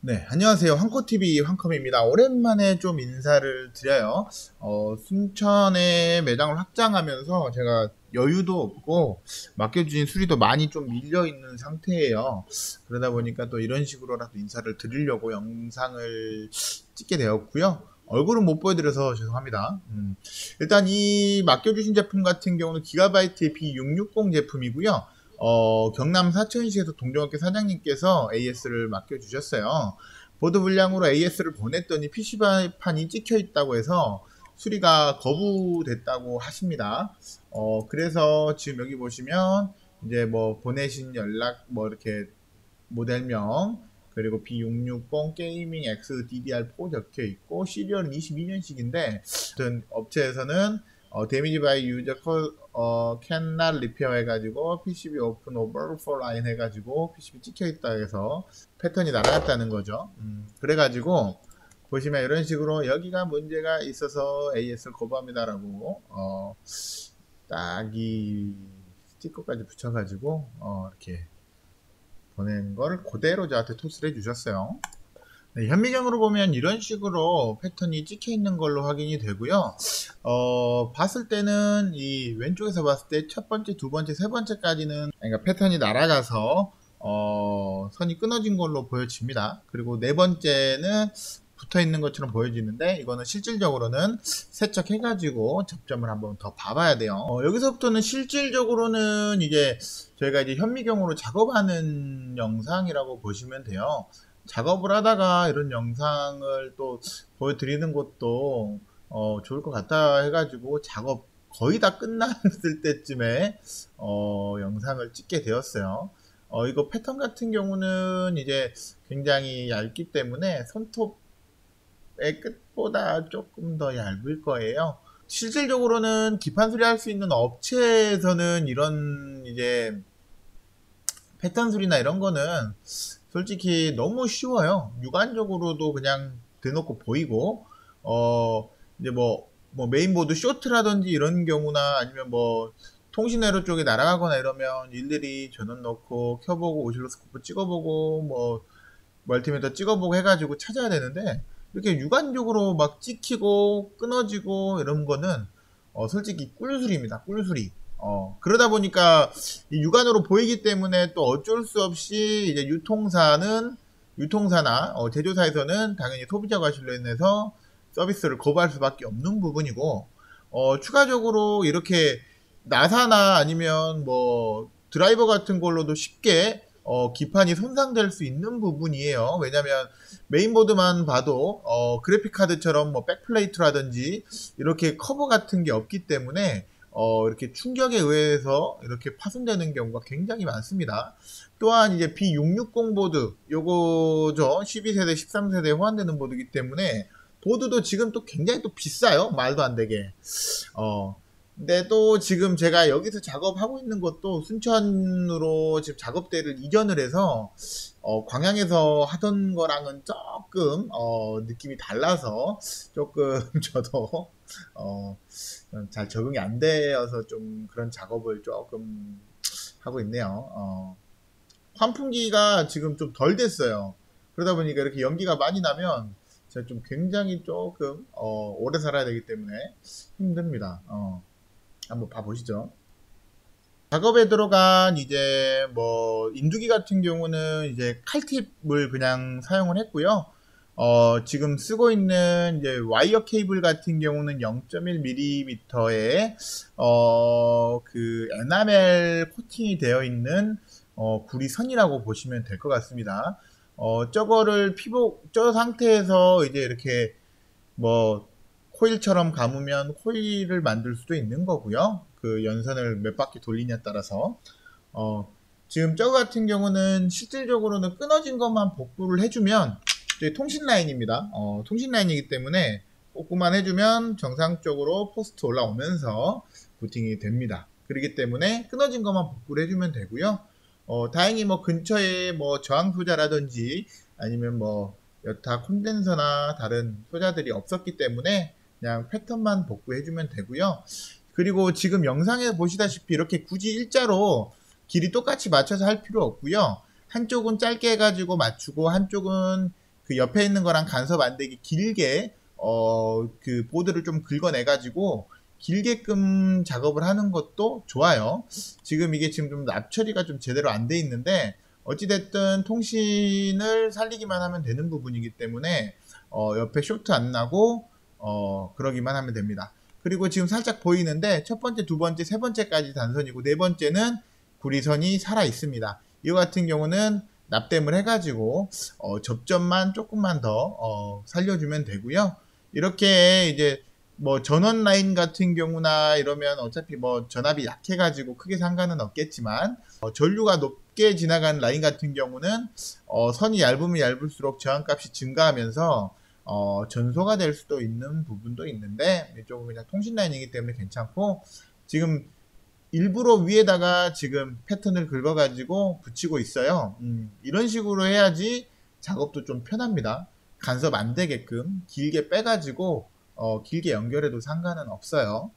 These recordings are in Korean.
네, 안녕하세요. 황코TV 황컴입니다. 오랜만에 좀 인사를 드려요. 순천에 매장을 확장하면서 제가 여유도 없고 맡겨주신 수리도 많이 좀 밀려있는 상태예요. 그러다 보니까 또 이런 식으로라도 인사를 드리려고 영상을 찍게 되었고요. 얼굴은 못 보여드려서 죄송합니다. 일단 이 맡겨주신 제품 같은 경우는 기가바이트의 B660 제품이고요. 경남 사천시에서 동종업계 사장님께서 AS를 맡겨주셨어요. 보드 불량으로 AS를 보냈더니 PC판이 찍혀 있다고 해서 수리가 거부됐다고 하십니다. 그래서 지금 여기 보시면 이제 뭐 보내신 연락 뭐 이렇게 모델명 그리고 B660 게이밍 X DDR4 적혀 있고 시리얼은 22년식인데 업체에서는 데미지 바이 유저 캔날 리페어 해가지고 PCB 오픈 오버 for 라인 해가지고 PCB 찍혀 있다 해서 패턴이 날아갔다는 거죠. 그래가지고 보시면 이런 식으로 여기가 문제가 있어서 AS를 거부합니다라고 딱 이 스티커까지 붙여가지고 이렇게 보낸 걸 그대로 저한테 토스를 해주셨어요. 네, 현미경으로 보면 이런 식으로 패턴이 찍혀 있는 걸로 확인이 되고요. 봤을 때는 이 왼쪽에서 봤을 때 첫 번째, 두 번째, 세 번째까지는 그러니까 패턴이 날아가서 선이 끊어진 걸로 보여집니다. 그리고 네 번째는 붙어 있는 것처럼 보여지는데 이거는 실질적으로는 세척해가지고 접점을 한번 더 봐봐야 돼요. 여기서부터는 실질적으로는 이제 저희가 이제 현미경으로 작업하는 영상이라고 보시면 돼요. 작업을 하다가 이런 영상을 또 보여드리는 것도 좋을 것 같다 해가지고 작업 거의 다 끝났을 때쯤에 영상을 찍게 되었어요. 이거 패턴 같은 경우는 이제 굉장히 얇기 때문에 손톱의 끝보다 조금 더 얇을 거예요. 실질적으로는 기판 수리할 수 있는 업체에서는 이런 이제 패턴 수리나 이런 거는 솔직히 너무 쉬워요. 육안적으로도 그냥 대놓고 보이고, 이제 뭐 메인보드 쇼트라든지 이런 경우나 아니면 뭐 통신회로 쪽에 날아가거나 이러면 일일이 전원 넣고 켜보고 오실로스코프 찍어보고 뭐 멀티미터 찍어보고 해가지고 찾아야 되는데 이렇게 육안적으로 막 찍히고 끊어지고 이런 거는 솔직히 꿀술입니다. 꿀술이. 그러다 보니까 이 육안으로 보이기 때문에 또 어쩔 수 없이 이제 유통사나 제조사에서는 당연히 소비자 과실로 인해서 서비스를 거부할 수밖에 없는 부분이고, 추가적으로 이렇게 나사나 아니면 뭐 드라이버 같은 걸로도 쉽게 기판이 손상될 수 있는 부분이에요. 왜냐면 메인보드만 봐도 그래픽카드처럼 뭐 백플레이트라든지 이렇게 커버 같은 게 없기 때문에 이렇게 충격에 의해서 이렇게 파손되는 경우가 굉장히 많습니다. 또한 이제 B660 보드, 요거죠. 12세대, 13세대에 호환되는 보드이기 때문에 보드도 지금 또 굉장히 또 비싸요. 말도 안 되게. 근데 또 지금 제가 여기서 작업하고 있는 것도 순천으로 지금 작업대를 이전을 해서 광양에서 하던 거랑은 조금 느낌이 달라서 조금 저도 잘 적응이 안 되어서 좀 그런 작업을 조금 하고 있네요. 환풍기가 지금 좀 덜 됐어요. 그러다 보니까 이렇게 연기가 많이 나면 제가 좀 굉장히 조금 오래 살아야 되기 때문에 힘듭니다. 한번 봐보시죠. 작업에 들어간 이제 뭐 인두기 같은 경우는 이제 칼팁을 그냥 사용을 했고요. 지금 쓰고 있는 이제 와이어 케이블 같은 경우는 0.1mm의 그 에나멜 코팅이 되어 있는 구리선이라고 보시면 될 것 같습니다. 저거를 저 상태에서 이제 이렇게 뭐 코일처럼 감으면 코일을 만들 수도 있는 거고요. 그 연선을 몇 바퀴 돌리냐에 따라서 지금 저거 같은 경우는 실질적으로는 끊어진 것만 복구를 해주면 통신 라인입니다. 통신 라인이기 때문에 복구만 해주면 정상적으로 포스트 올라오면서 부팅이 됩니다. 그렇기 때문에 끊어진 것만 복구를 해주면 되고요. 다행히 뭐 근처에 뭐 저항 소자라든지 아니면 뭐 여타 콘덴서나 다른 소자들이 없었기 때문에 그냥 패턴만 복구해주면 되고요. 그리고 지금 영상에 보시다시피 이렇게 굳이 일자로 길이 똑같이 맞춰서 할 필요 없고요. 한쪽은 짧게 해가지고 맞추고 한쪽은 그 옆에 있는 거랑 간섭 안 되게 길게 그 보드를 좀 긁어내가지고 길게끔 작업을 하는 것도 좋아요. 지금 이게 지금 좀 납 처리가 좀 제대로 안 돼 있는데 어찌됐든 통신을 살리기만 하면 되는 부분이기 때문에 옆에 쇼트 안 나고 그러기만 하면 됩니다. 그리고 지금 살짝 보이는데 첫 번째, 두 번째, 세 번째까지 단선이고 네 번째는 구리선이 살아 있습니다. 이거 같은 경우는 납땜을 해가지고 접점만 조금만 더 살려주면 되고요. 이렇게 이제 뭐 전원 라인 같은 경우나 이러면 어차피 뭐 전압이 약해가지고 크게 상관은 없겠지만 전류가 높게 지나가는 라인 같은 경우는 선이 얇으면 얇을수록 저항값이 증가하면서 전소가 될 수도 있는 부분도 있는데 이쪽은 그냥 통신 라인이기 때문에 괜찮고 지금 일부러 위에다가 지금 패턴을 긁어가지고 붙이고 있어요. 이런 식으로 해야지 작업도 좀 편합니다. 간섭 안 되게끔 길게 빼가지고 길게 연결해도 상관은 없어요.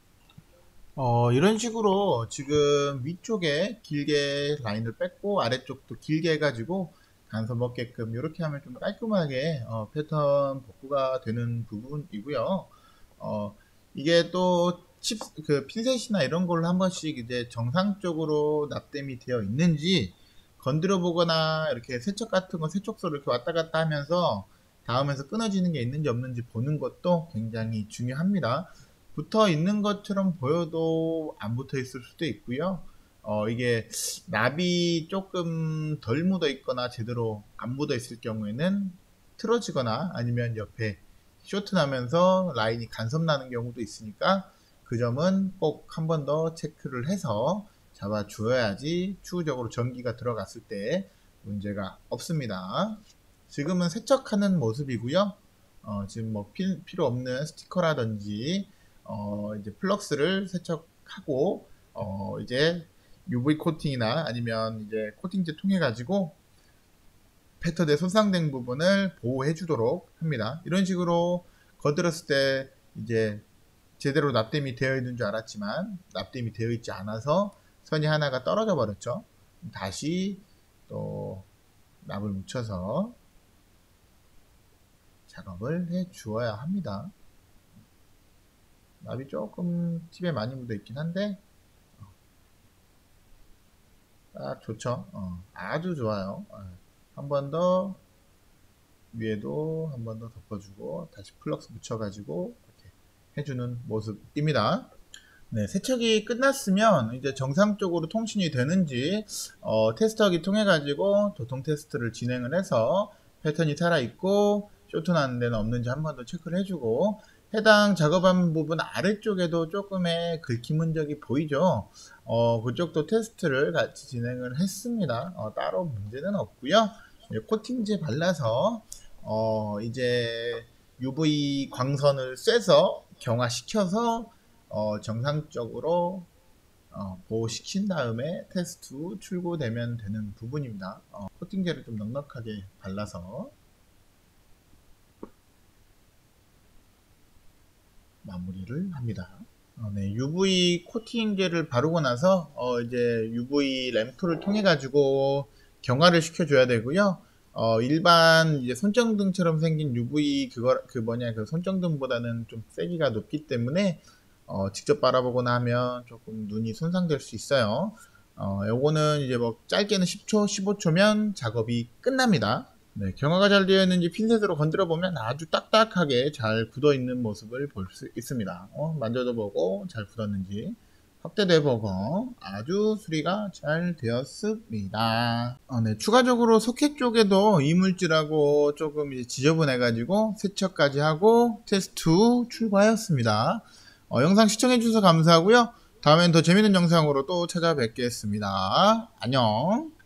이런 식으로 지금 위쪽에 길게 라인을 뺐고 아래쪽도 길게 해가지고 간섭 없게끔 이렇게 하면 좀 깔끔하게 패턴 복구가 되는 부분이고요. 이게 또 그 핀셋이나 이런 걸로 한 번씩 이제 정상적으로 납땜이 되어 있는지 건드려 보거나 이렇게 세척 같은 거 세척소를 이렇게 왔다 갔다 하면서 닿으면서 끊어지는 게 있는지 없는지 보는 것도 굉장히 중요합니다. 붙어 있는 것처럼 보여도 안 붙어 있을 수도 있고요. 이게 납이 조금 덜 묻어 있거나 제대로 안 묻어 있을 경우에는 틀어지거나 아니면 옆에 쇼트 나면서 라인이 간섭 나는 경우도 있으니까 그 점은 꼭 한 번 더 체크를 해서 잡아 주어야지 추후적으로 전기가 들어갔을 때 문제가 없습니다. 지금은 세척하는 모습이고요. 지금 뭐 필요 없는 스티커라든지 이제 플럭스를 세척하고 이제 UV 코팅이나 아니면 이제 코팅제 통해 가지고 패턴에 손상된 부분을 보호해 주도록 합니다. 이런 식으로 거들었을 때 이제 제대로 납땜이 되어 있는 줄 알았지만 납땜이 되어 있지 않아서 선이 하나가 떨어져 버렸죠. 다시 또 납을 묻혀서 작업을 해 주어야 합니다. 납이 조금 팁에 많이 묻어 있긴 한데 딱 좋죠. 아주 좋아요. 한 번 더 위에도 한 번 더 덮어주고 다시 플럭스 묻혀가지고 이렇게 해주는 모습입니다. 네, 세척이 끝났으면 이제 정상적으로 통신이 되는지 테스터기 통해 가지고 도통 테스트를 진행을 해서 패턴이 살아있고 쇼트 나는 데는 없는지 한 번 더 체크를 해주고 해당 작업한 부분 아래쪽에도 조금의 긁힌 흔적이 보이죠. 그쪽도 테스트를 같이 진행을 했습니다. 따로 문제는 없고요. 코팅제 발라서 이제 UV 광선을 쐬서 경화시켜서 정상적으로 보호시킨 다음에 테스트 후 출고되면 되는 부분입니다. 코팅제를 좀 넉넉하게 발라서 마무리를 합니다. 네, UV 코팅제를 바르고 나서 이제 UV 램프를 통해 가지고 경화를 시켜줘야 되고요. 일반 이제 손정등처럼 생긴 UV 그 손정등보다는 좀 세기가 높기 때문에 직접 바라보거나 하면 조금 눈이 손상될 수 있어요. 요거는 이제 뭐 짧게는 10초, 15초면 작업이 끝납니다. 네, 경화가 잘 되어 있는지 핀셋으로 건드려 보면 아주 딱딱하게 잘 굳어 있는 모습을 볼 수 있습니다. 만져도 보고 잘 굳었는지 확대도 해보고 아주 수리가 잘 되었습니다. 네, 추가적으로 소켓 쪽에도 이물질하고 조금 이제 지저분해 가지고 세척까지 하고 테스트 후 출고하였습니다. 영상 시청해 주셔서 감사하고요. 다음엔 더 재밌는 영상으로 또 찾아뵙겠습니다. 안녕.